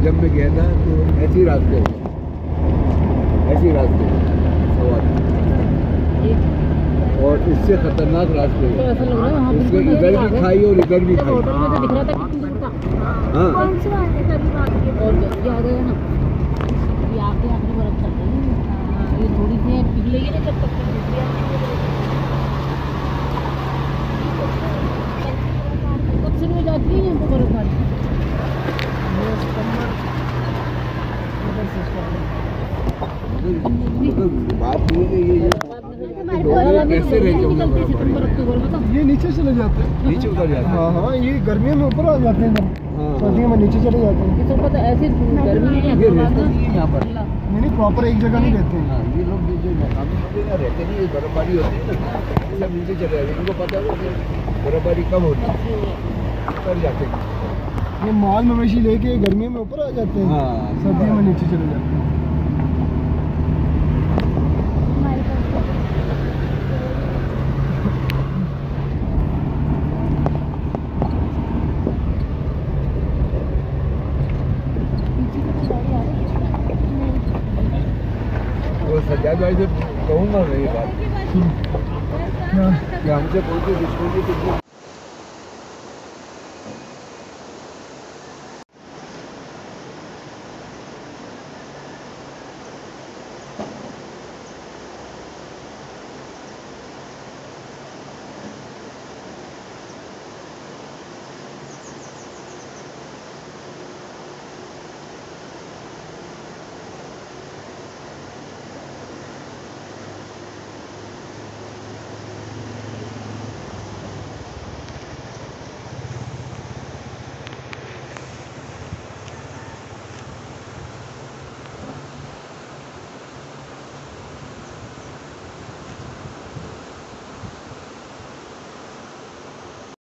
जब मैं गया था तो ऐसे ही रास्ते और इससे खतरनाक रास्ते तो ऐसा लग रहा है इसमें इधर भी खाई और इधर भी खाई। होटल में से दिख रहा था कितनी दूर था। हाँ और जल्दी आ गए ना, ये आके आखिरी बर्फ चल रही है। ये थोड़ी सी पिघलेगी ना जब तक कब शुरू हो जाती है यहाँ पर बर्फबारी। बात ये कैसे रह ये नीचे चले जाते हैं, नीचे उतर जाते हैं। हाँ हाँ, ये गर्मियों में ऊपर आ जाते हैं, जब सर्दियों में नीचे चले जाते हैं। तो पता ऐसे गर्मी है यहाँ पर नहीं प्रॉपर एक जगह नहीं रहते हैं। हाँ, ये लोग जो मकामी लोग हैं रहते नहीं, बर्फबारी होती है ना, ये सब नीचे चले जाते हैं। उनको पता है कि बर्फबारी कब होती है, उतर जाते हैं। ये माल मवेशी लेके गर्मियों में ऊपर आ जाते हैं, हाँ, सर्दियों में नीचे चले जाते हैं। वो सज्जाद भाई से कहूँगा मैं ये बात कि हमसे कोई भी दुश्मनी